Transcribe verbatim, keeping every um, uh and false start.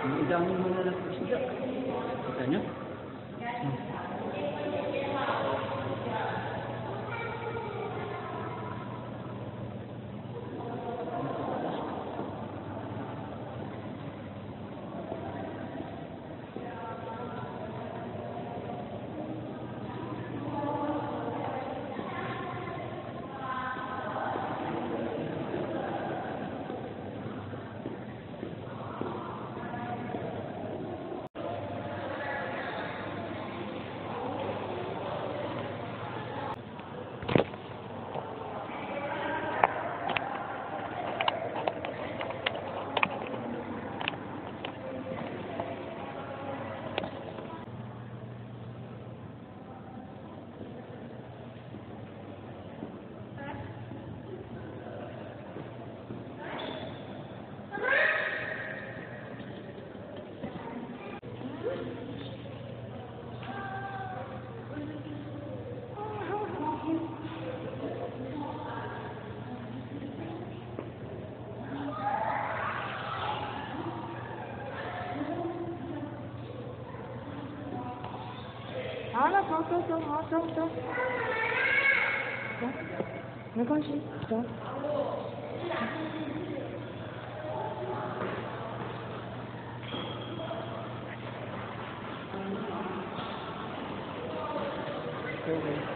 Ang dami mo na lang isda. Kita nyo? Hmm. 好了，走走走，好走走，走，没关系，走。 Okay.